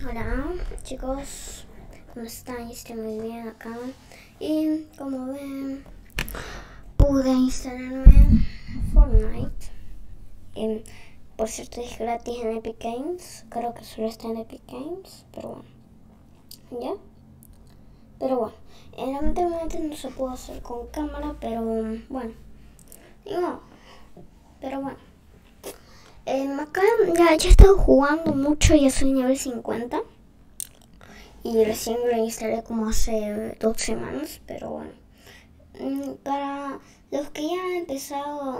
Hola chicos, ¿cómo están? Yo estoy muy bien acá. Y como ven, pude instalarme Fortnite. Por cierto, es gratis en Epic Games. Creo que solo está en Epic Games, pero bueno. ¿Ya? Pero bueno, lamentablemente no se puede hacer con cámara, pero bueno. Y no, pero bueno. Acá ya he estado jugando mucho, ya soy nivel 50. Y recién lo instalé como hace 2 semanas, pero bueno. Para los que ya han empezado...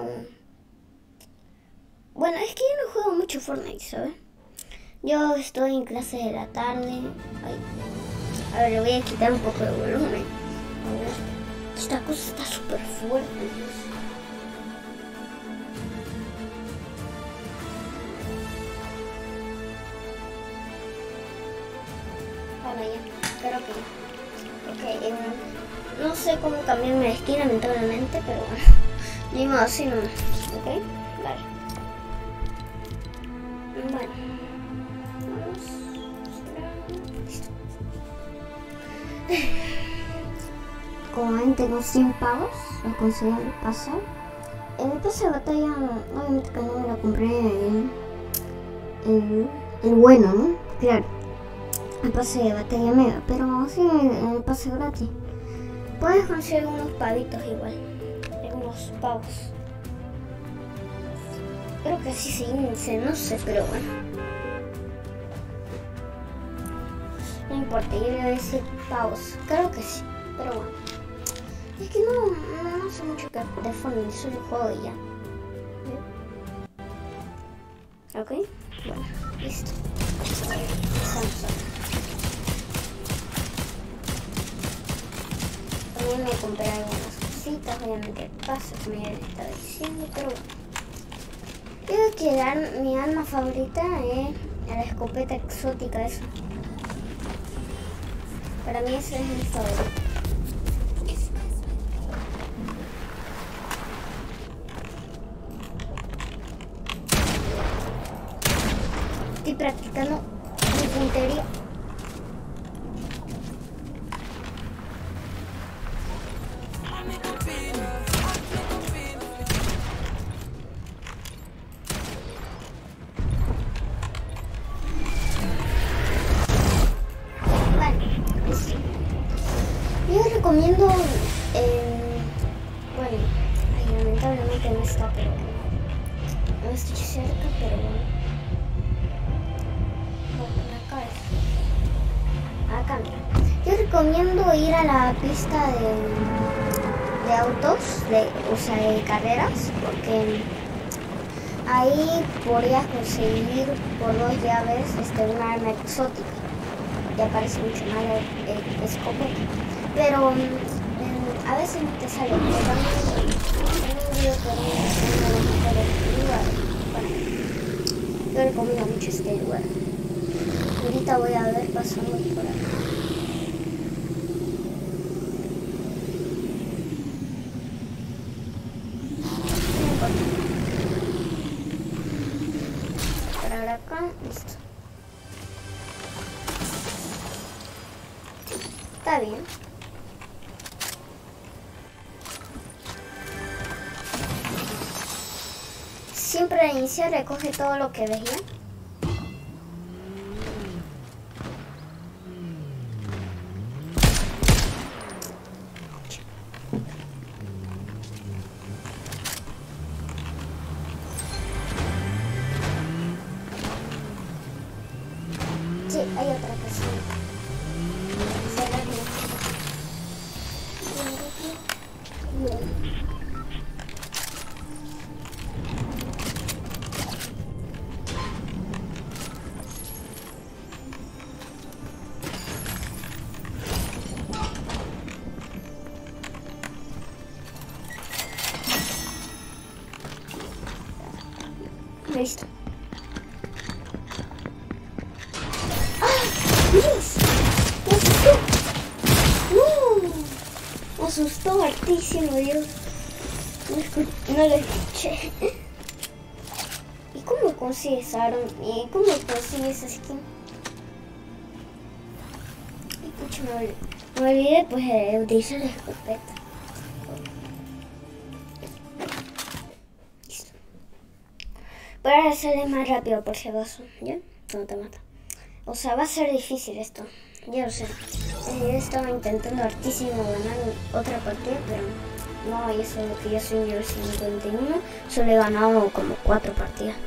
Bueno, es que yo no juego mucho Fortnite, ¿sabes? Yo estoy en clase de la tarde. Ay. A ver, le voy a quitar un poco de volumen. A ver. Esta cosa está súper fuerte, Dios. Bueno, ya, creo que ok, no sé cómo cambiarme de skin, lamentablemente, pero bueno, ni modo, así nomás, ok, vale. Bueno, vamos, listo. Como ven, tengo 100 pavos, lo conseguí en el pase. En el pase de batalla, obviamente que no me lo compré el bueno, ¿no? Claro. El pase de batalla mega, pero sí el pase gratis. Puedes conseguir unos pavitos igual, unos pavos. Creo que así se dice, no sé, pero bueno. No importa, yo le voy a decir pavos, creo que sí, pero bueno. Es que no sé mucho de Fortnite, solo juego y ya. Ok, bueno, listo. Empezamos ahora. También me compré algunas cositas, obviamente paso que me estaba diciendo, pero bueno. Tengo que dar mi arma favorita a la escopeta exótica esa. Para mí esa es mi favorita. Estoy practicando mi puntería. Yo recomiendo, bueno, lamentablemente no está, pero no estoy cerca, pero bueno. Acá mira. Yo recomiendo ir a la pista de autos, de carreras, porque ahí podrías conseguir por 2 llaves una arma exótica. Y aparece mucho más el escopeta. Pero a veces no te sale. Pero también en un video que bueno, yo recomiendo mucho este lugar. Ahorita voy a ver pasando por acá. Para acá, listo. Está bien. Siempre al iniciar recoge todo lo que ves, ¿ya? Sí, hay otra cosa. Listo. ¡Ah! ¡Dios! ¡Me asustó! Me asustó hartísimo, Dios. No lo escuché. ¿Y cómo consigues esa arma? ¿Y cómo consigues esa skin? me olvidé pues de utilizar la escopeta. Listo. Para hacerle más rápido por si acaso, ¿ya? No te mata. O sea, va a ser difícil esto, ya lo sé. He estado intentando hartísimo ganar otra partida, pero no, y eso es lo que yo soy nivel 51. Solo he ganado como 4 partidas.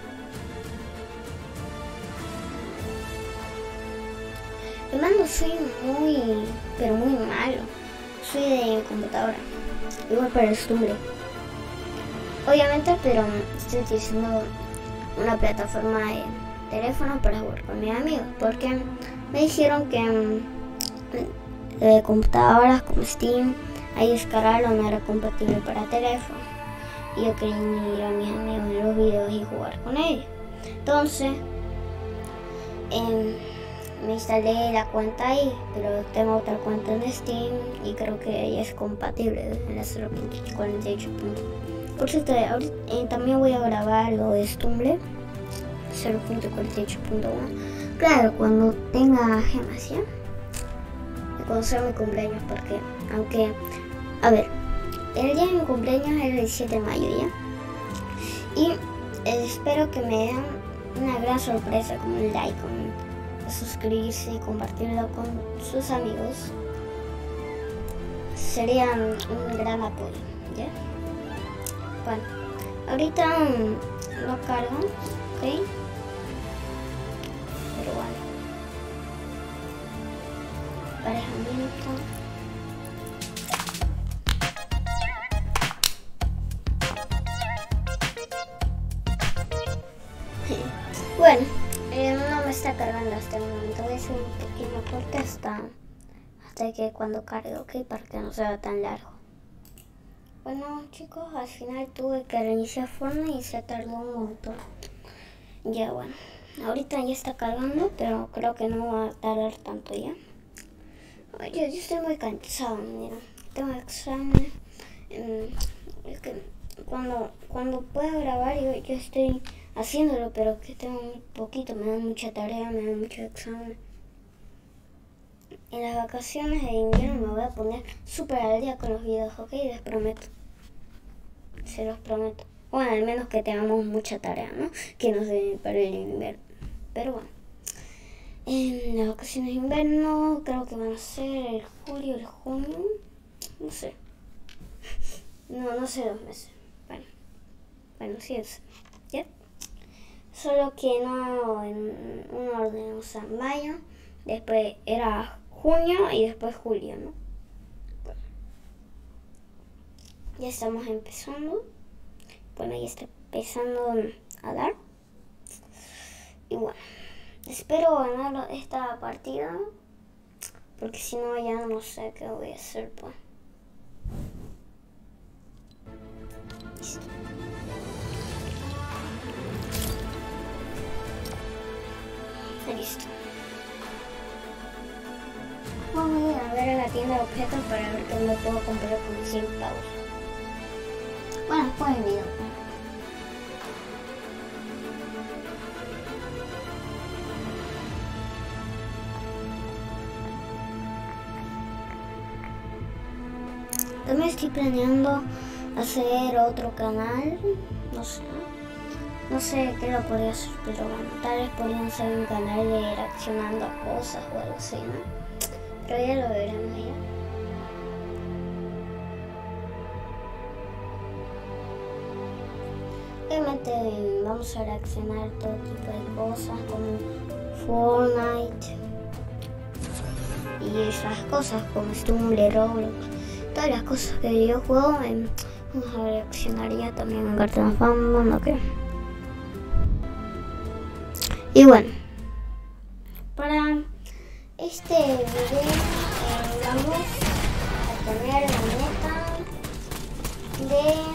El mando soy pero muy malo. Soy de computadora, igual para el costumbre. Obviamente, pero estoy utilizando una plataforma de teléfono para jugar con mis amigos, porque me dijeron que computadoras como Steam, ahí descargarlo no era compatible para teléfono. Y yo quería ir a mis amigos en los videos y jugar con ellos. Entonces, me instalé la cuenta ahí, pero tengo otra cuenta en Steam y creo que ella es compatible en la 0.48. Por cierto, también voy a grabar lo de Stumble 0.48.1. Claro, cuando tenga gemas, ¿ya? Y cuando sea mi cumpleaños, porque aunque, a ver, el día de mi cumpleaños es el 17 de mayo, ¿ya? Y espero que me den una gran sorpresa con un like, con suscribirse y compartirlo con sus amigos. Sería un gran apoyo, ¿ya? Bueno, ahorita lo cargo, ¿ok? Pero bueno, emparejamiento. Bueno, no me está cargando hasta el momento. Voy a hacer un pequeño corte hasta que cuando cargue, ¿ok? Para que no sea tan largo. Bueno, chicos, al final tuve que reiniciar Fortnite y se tardó un montón. Ya, bueno, ahorita ya está cargando, pero creo que no va a tardar tanto ya. Yo estoy muy cansado, mira. Tengo examen. Es que cuando pueda grabar yo estoy haciéndolo, pero que tengo muy poquito, me dan mucha tarea, me dan mucho examen. En las vacaciones de invierno me voy a poner súper al día con los videos, ¿ok? Les prometo. Se los prometo. Bueno, al menos que tengamos mucha tarea, ¿no? Que no se para el invierno. Pero bueno. En las vacaciones de invierno creo que van a ser el julio, el junio. No sé. No sé 2 meses. Bueno, sí es. ¿Ya? Solo que no en un orden. O sea, mayo, después era junio y después julio, ¿no? Bueno. Ya estamos empezando. Bueno, ya está empezando a dar. Y bueno, espero ganar esta partida. Porque si no, ya no sé qué voy a hacer, pues. Listo. Listo. Vamos a ir a ver a la tienda de objetos para ver qué me puedo comprar con 100 pavos. Bueno, después del video. También estoy planeando hacer otro canal, no sé qué lo podría hacer, pero bueno, tal vez podría hacer un canal de reaccionando a cosas o algo así, ¿no? Pero ya lo veremos ya. Obviamente vamos a reaccionar a todo tipo de cosas como Fortnite y esas cosas como Stumble, Roblox, todas las cosas que yo juego. Vamos a reaccionar ya también en Cartoon Fan, ¿ok? Y bueno, para este video vamos a tener la meta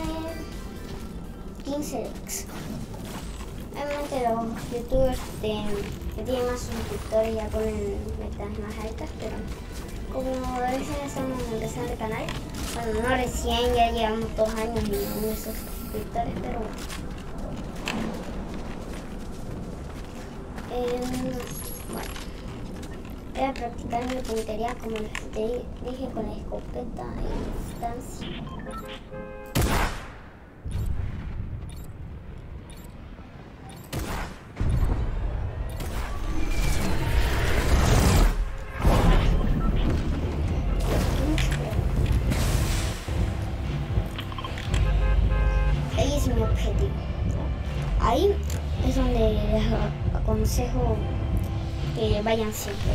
de 15 likes. Obviamente los youtubers que tienen más suscriptores ya ponen metas más altas, pero como recién estamos empezando el canal, bueno, no recién, ya llevamos 2 años y no esos suscriptores, pero bueno, Voy a practicar mi puntería como les dije con la escopeta y distancia. Ahí es mi objetivo. Ahí es donde les aconsejo que vayan siempre.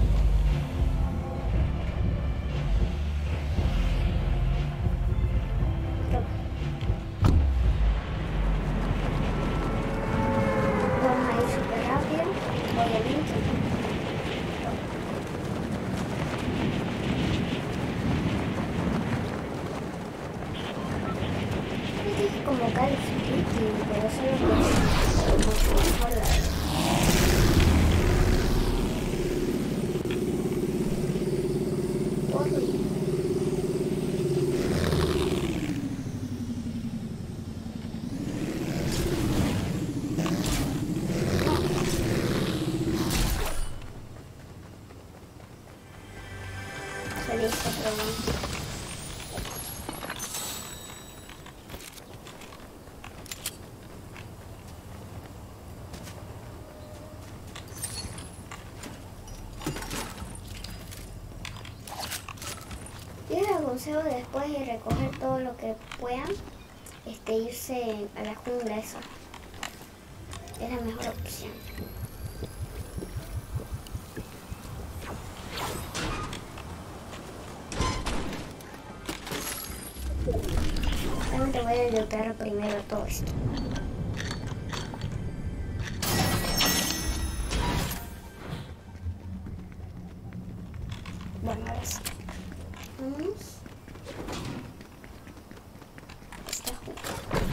Vamos a ir súper rápido, obviamente. Es como Call of Duty, pero solo que mucho mejor, la verdad. Listo, pero yo les aconsejo después de recoger todo lo que puedan, irse a la jungla. Esa es la mejor opción. Realmente voy a lootar primero todo esto. Bueno, ahora sí. Vámonos. Esta jungla.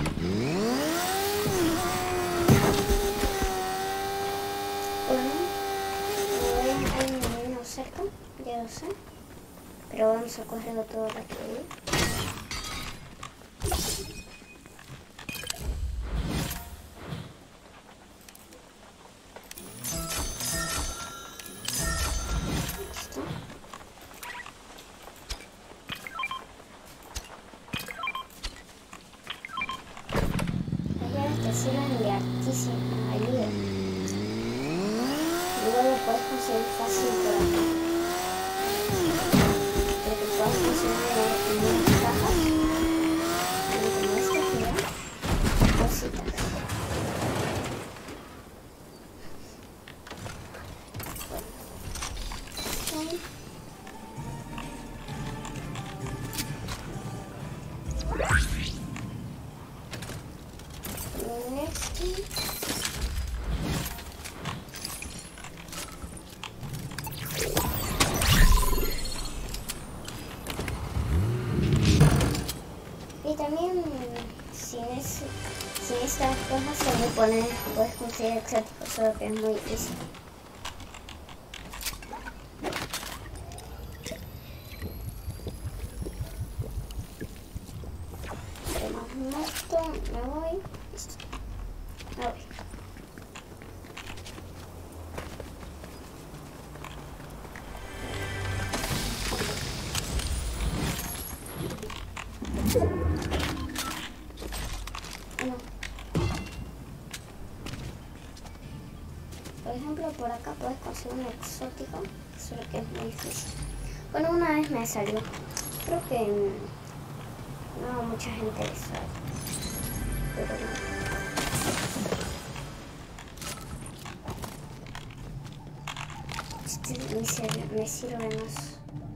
Bueno, hay un menino cerca, ya lo sé. Pero vamos a cogerlo todo rápido. Sirven de altísima ayuda. Luego lo puedes conseguir fácil por acá. Lo que puedes conseguir en unas cajas, como estas, mira, cositas. Y también sin estas cosas puedes conseguir exóticos, solo que es muy difícil. Tenemos esto, me voy. Listo. Me voy. Por ejemplo, por acá puedes conseguir un exótico, solo que es muy difícil. Bueno, una vez me salió. Creo que no mucha gente le sale. Pero este me sirve más.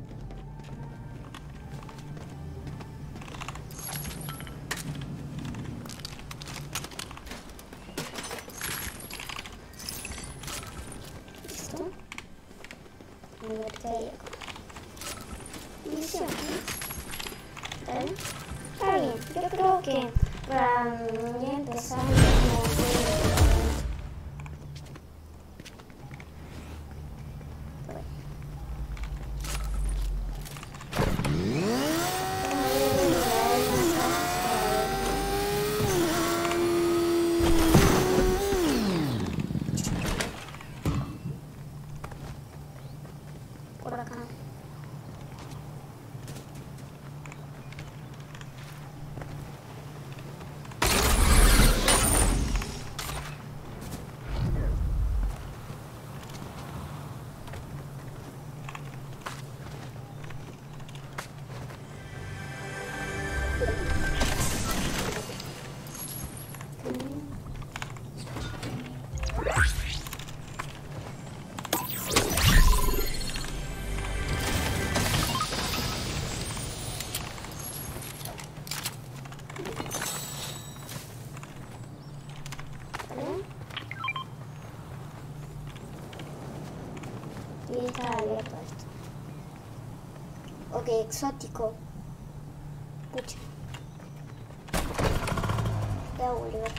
Está bien, yo creo que para ya empezar acá. Y está abierto esto. Ok, exótico. Pucha. Voy a volver.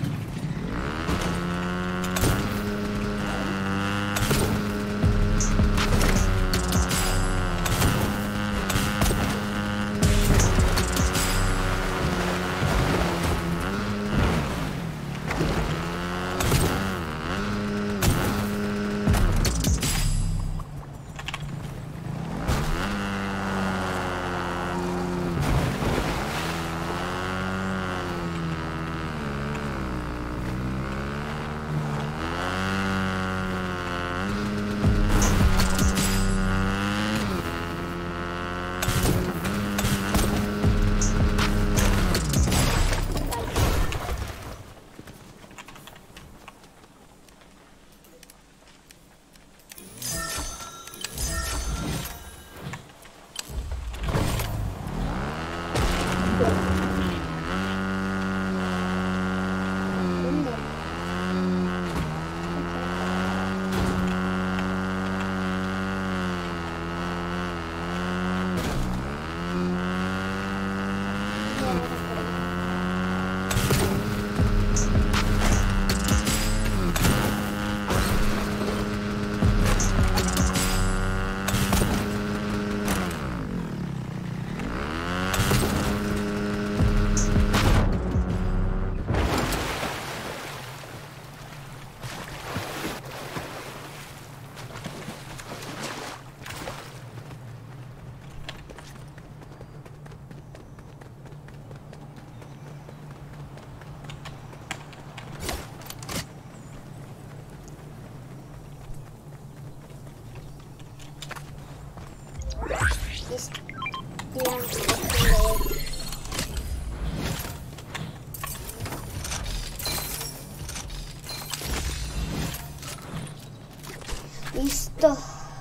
Listo.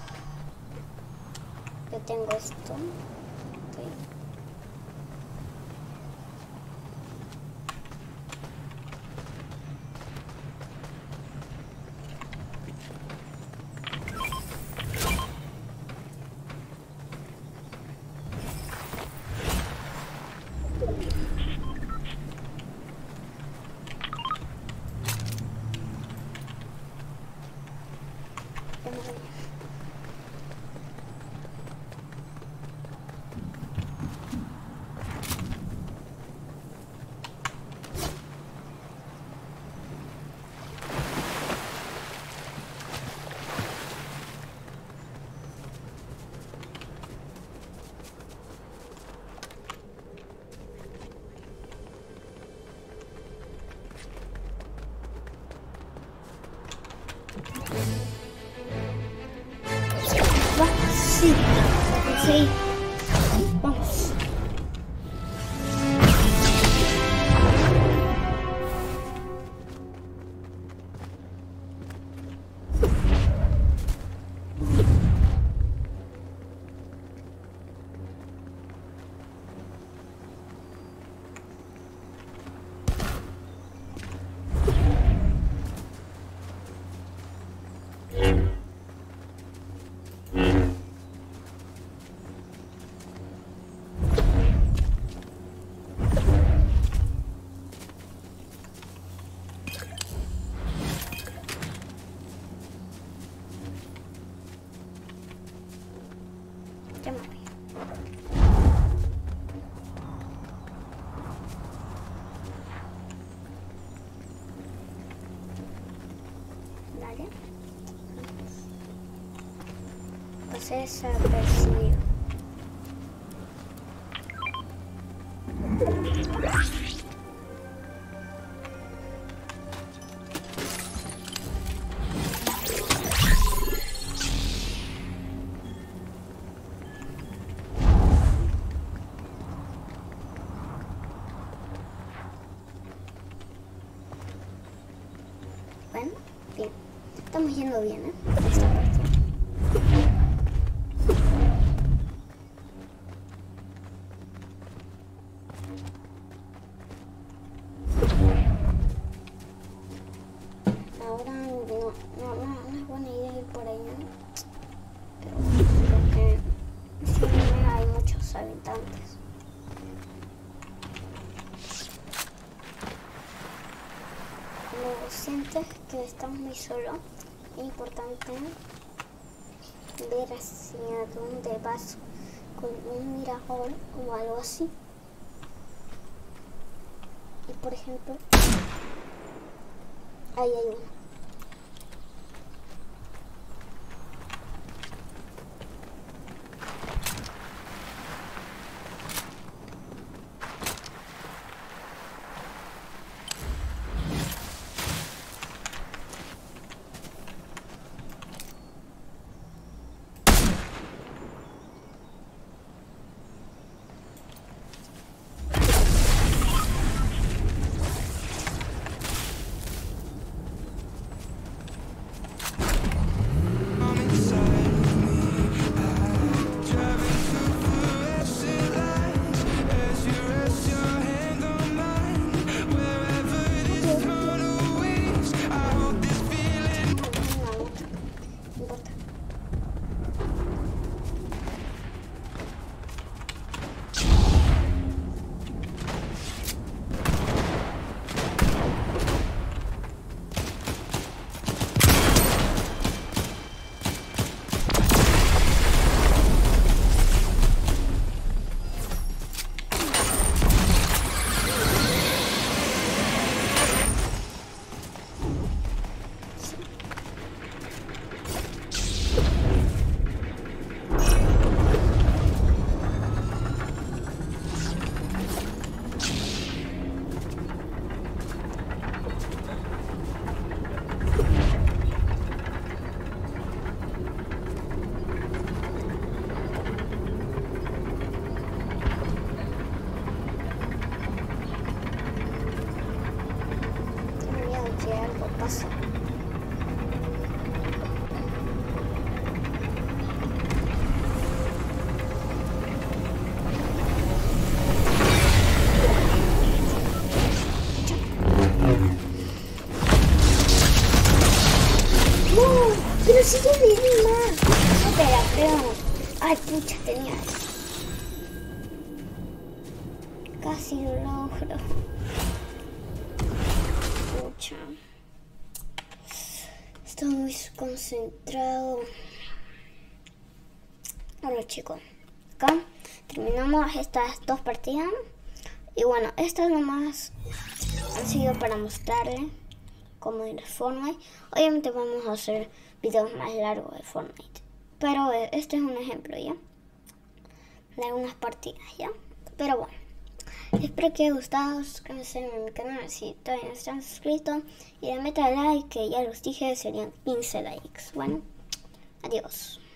Yo tengo esto. Okay. Sí, sí. Vamos. Ya me voy. Dale. pase desapercibido. Bueno, bien. Estamos yendo bien, ¿eh? Esta parte. Ahora no es buena idea ir por ahí, ¿no? Porque sí hay muchos habitantes. Cuando sientes que estás muy solo, es importante ver hacia dónde vas con un mirador o algo así. Y por ejemplo, ahí hay uno. Algo pasa. ¡No! ¡Pero si yo viví más! No te la creo. ¡Ay, pucha, tenía! Casi lo logro. Pucha. Estoy muy concentrado. Bueno, chicos, acá terminamos estas dos partidas. Y bueno, estas nomás han sido para mostrarles cómo ir a Fortnite. Obviamente vamos a hacer videos más largos de Fortnite, pero este es un ejemplo, ¿ya? De algunas partidas, ¿ya? Pero bueno, espero que haya gustado. Suscríbanse a mi canal si todavía no están suscritos. Y la meta de like, que ya los dije, serían 15 likes. Bueno, adiós.